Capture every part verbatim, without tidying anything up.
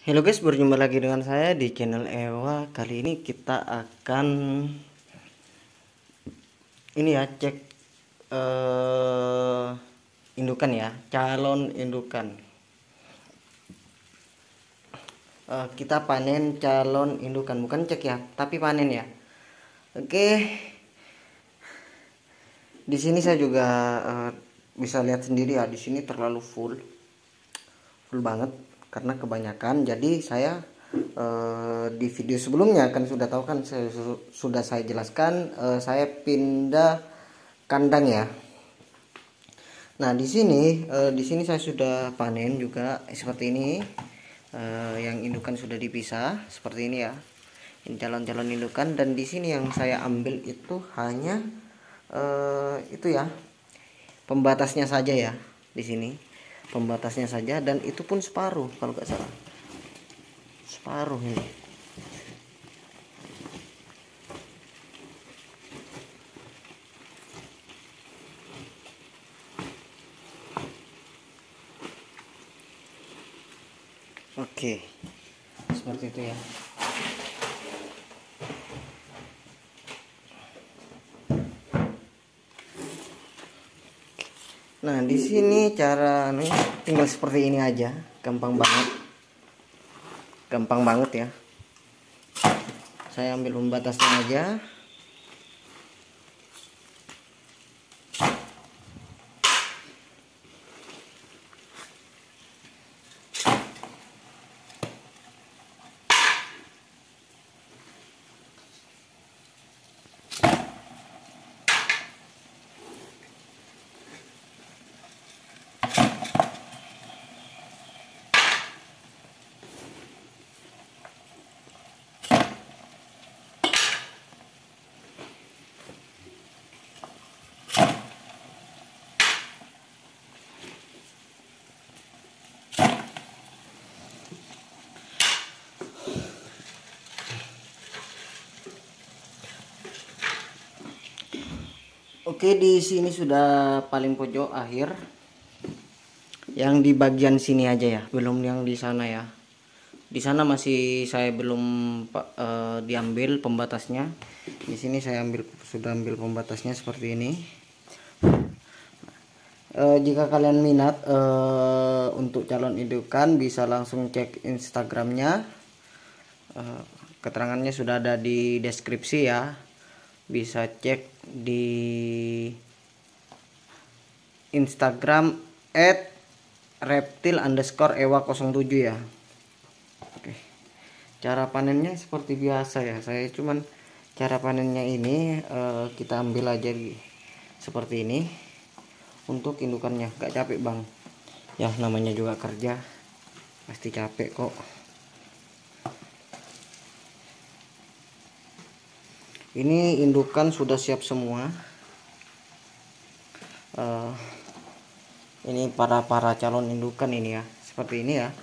Halo guys, berjumpa lagi dengan saya di channel Ewa. Kali ini kita akan ini ya cek uh, indukan ya, calon indukan. Uh, kita panen calon indukan, bukan cek ya, tapi panen ya. Oke, di sini saya juga uh, bisa lihat sendiri ya, di sini terlalu full, full banget. Karena kebanyakan, jadi saya eh, di video sebelumnya kan sudah tahu kan, saya, sudah saya jelaskan eh, saya pindah kandang ya. Nah di sini eh, di sini saya sudah panen juga eh, seperti ini, eh, yang indukan sudah dipisah seperti ini ya. Ini calon-calon indukan, dan di sini yang saya ambil itu hanya eh, itu ya, pembatasnya saja ya di sini. Pembatasnya saja, dan itu pun separuh kalau nggak salah, separuh ini. Oke, seperti itu ya. Nah di sini cara nih tinggal seperti ini aja, gampang banget, gampang banget ya. Saya ambil pembatasnya aja. Oke, di sini sudah paling pojok akhir. Yang di bagian sini aja ya, belum yang di sana ya. Di sana masih saya belum uh, diambil pembatasnya. Di sini saya ambil, sudah ambil pembatasnya seperti ini. Uh, jika kalian minat uh, untuk calon indukan, bisa langsung cek Instagramnya. Uh, keterangannya sudah ada di deskripsi ya. Bisa cek di Instagram at reptil underscore ewa nol tujuh ya. Oke, cara panennya seperti biasa ya. Saya cuman cara panennya ini uh, kita ambil aja di, seperti ini. Untuk indukannya gak capek bang ya, namanya juga kerja pasti capek kok. Ini indukan sudah siap semua. Uh, ini para para calon indukan ini ya, seperti ini ya.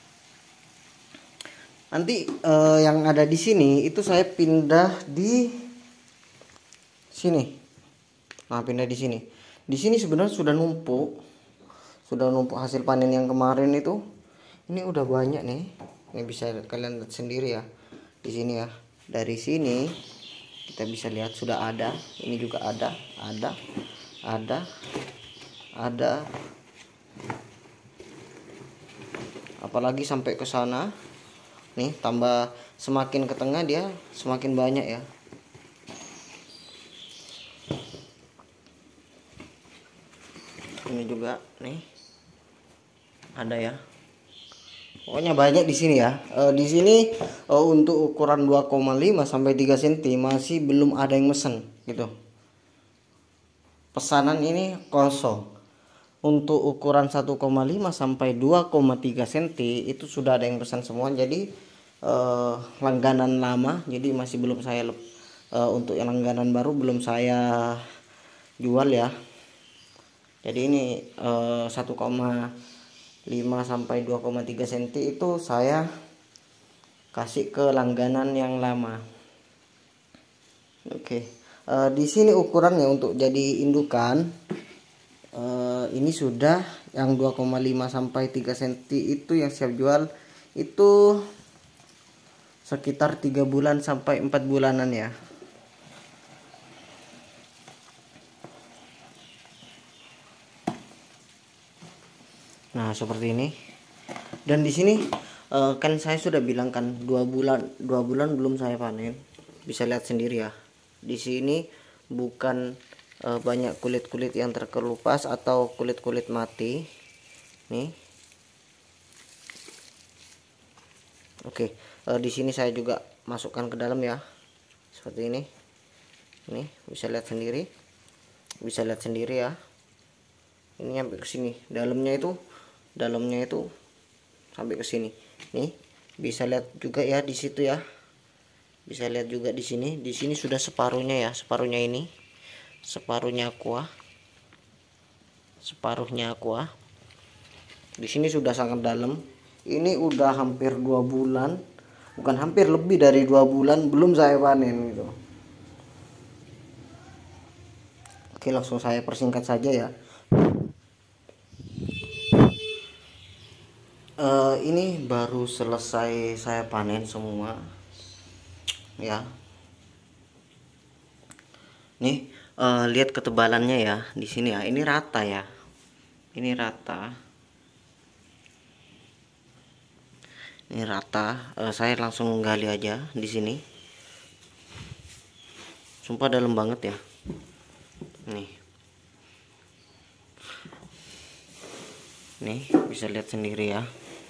Nanti uh, yang ada di sini itu saya pindah di sini. Nah pindah di sini. Di sini sebenarnya sudah numpuk, sudah numpuk hasil panen yang kemarin itu. Ini udah banyak nih. Ini bisa kalian lihat sendiri ya. Di sini ya. Dari sini kita bisa lihat sudah ada, ini juga ada, ada, ada, ada, apalagi sampai ke sana, nih tambah semakin ke tengah dia semakin banyak ya. Ini juga nih ada ya. Pokoknya banyak di sini ya. E, di sini e, untuk ukuran dua koma lima sampai tiga sentimeter masih belum ada yang mesen gitu. Pesanan ini kosong. Untuk ukuran satu koma lima sampai dua koma tiga sentimeter itu sudah ada yang pesan semua. Jadi e, langganan lama, jadi masih belum saya e, untuk yang langganan baru belum saya jual ya. Jadi ini e, satu koma lima sampai dua koma tiga sentimeter itu saya kasih ke langganan yang lama. Oke, e, di sini ukurannya untuk jadi indukan e, ini sudah yang dua koma lima sampai tiga sentimeter itu yang siap jual itu sekitar tiga bulan sampai empat bulanan ya. Nah seperti ini. Dan di sini uh, kan saya sudah bilang kan dua bulan dua bulan belum saya panen. Bisa lihat sendiri ya. Di sini bukan uh, banyak kulit-kulit yang terkelupas atau kulit-kulit mati. Nih. Oke, uh, di sini saya juga masukkan ke dalam ya. Seperti ini. Nih, bisa lihat sendiri. Bisa lihat sendiri ya. Ini sampai ke sini. Dalamnya itu dalamnya itu sampai ke sini. Nih, bisa lihat juga ya di situ ya. Bisa lihat juga di sini. Di sini sudah separuhnya ya, separuhnya ini. Separuhnya aqua. Separuhnya aqua. Di sini sudah sangat dalam. Ini udah hampir dua bulan. Bukan hampir, lebih dari dua bulan belum saya panen gitu. Oke, langsung saya persingkat saja ya. Uh, ini baru selesai saya panen semua ya. Nih uh, lihat ketebalannya ya di sini ya. Ini rata ya. Ini rata. Ini rata. Uh, saya langsung gali aja di sini. Sumpah dalam banget ya. Nih. Nih bisa lihat sendiri ya.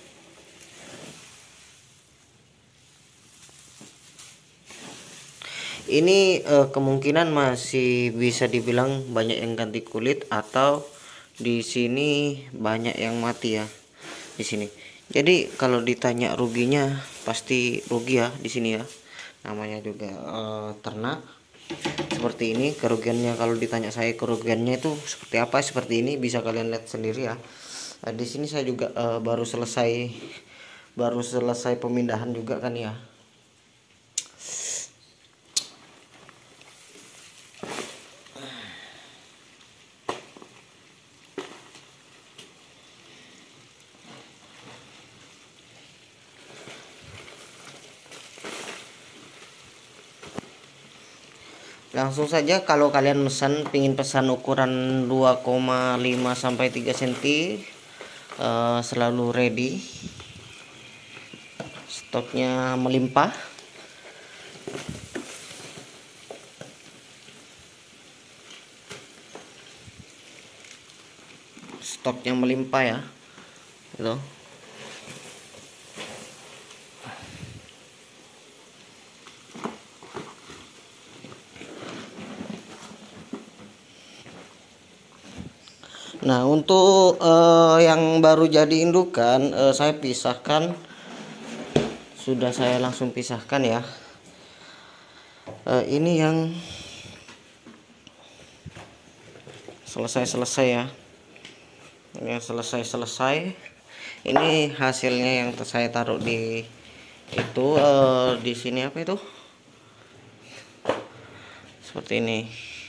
Ini uh, kemungkinan masih bisa dibilang banyak yang ganti kulit atau di sini banyak yang mati ya di sini. Jadi kalau ditanya ruginya pasti rugi ya di sini ya. Namanya juga uh, ternak seperti ini. Kerugiannya kalau ditanya saya kerugiannya itu seperti apa? Seperti ini bisa kalian lihat sendiri ya. Uh, di sini saya juga uh, baru selesai baru selesai pemindahan juga kan ya. Langsung saja kalau kalian pesan pingin pesan ukuran dua koma lima sampai tiga sentimeter uh, selalu ready. Stoknya melimpah. Stoknya melimpah ya. Gitu. Nah untuk uh, yang baru jadi indukan uh, saya pisahkan, sudah saya langsung pisahkan ya. Uh, ini yang selesai-selesai ya. Ini yang selesai-selesai. Ini hasilnya yang saya taruh di itu uh, di sini apa itu? Seperti ini.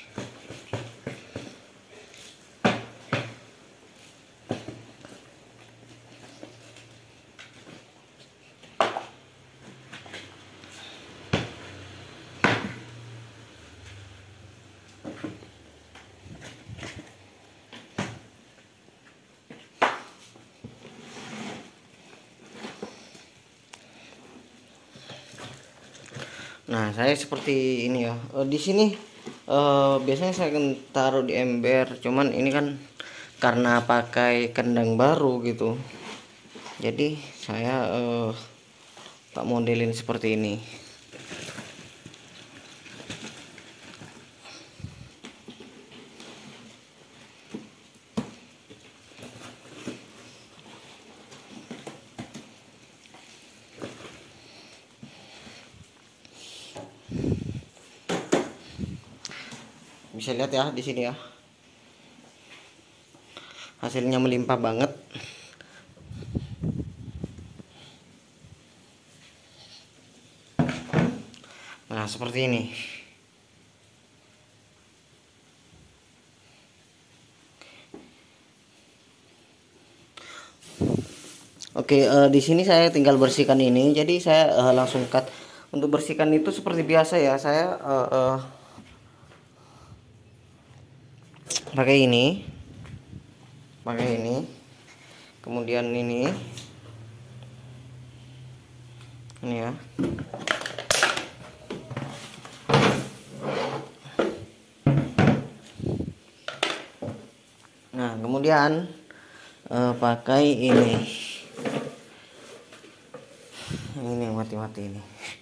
Nah, saya seperti ini ya. E, di sini e, biasanya saya akan taruh di ember, cuman ini kan karena pakai kandang baru gitu. Jadi saya e, tak modelin seperti ini. Bisa lihat ya di sini ya. Hasilnya melimpah banget. Nah, seperti ini. Oke, uh, di sini saya tinggal bersihkan ini. Jadi saya uh, langsung cut. Untuk bersihkan itu seperti biasa ya. Saya uh, uh, pakai ini, pakai ini. Kemudian ini, ini ya. Nah, kemudian uh, pakai ini. Ini mati-mati ini.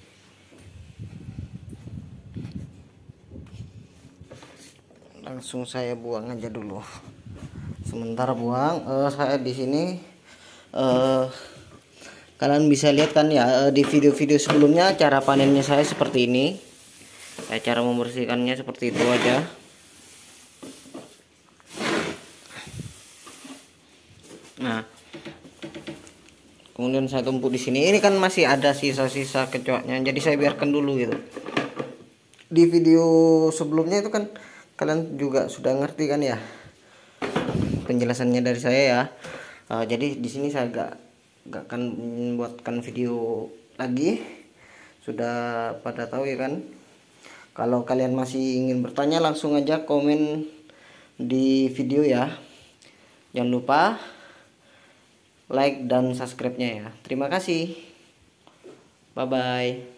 Langsung saya buang aja dulu. Sementara buang, uh, saya di sini uh, kalian bisa lihat kan ya, uh, di video-video sebelumnya cara panennya saya seperti ini. Ya, cara membersihkannya seperti itu aja. Nah, kemudian saya tumpuk di sini. Ini kan masih ada sisa-sisa kecoaknya, jadi saya biarkan dulu gitu. Di video sebelumnya itu kan kalian juga sudah ngerti kan ya penjelasannya dari saya ya. Uh, jadi di sini saya gak gak akan membuatkan video lagi. Sudah pada tahu ya kan. Kalau kalian masih ingin bertanya, langsung aja komen di video ya. Jangan lupa like dan subscribe-nya ya. Terima kasih. Bye bye.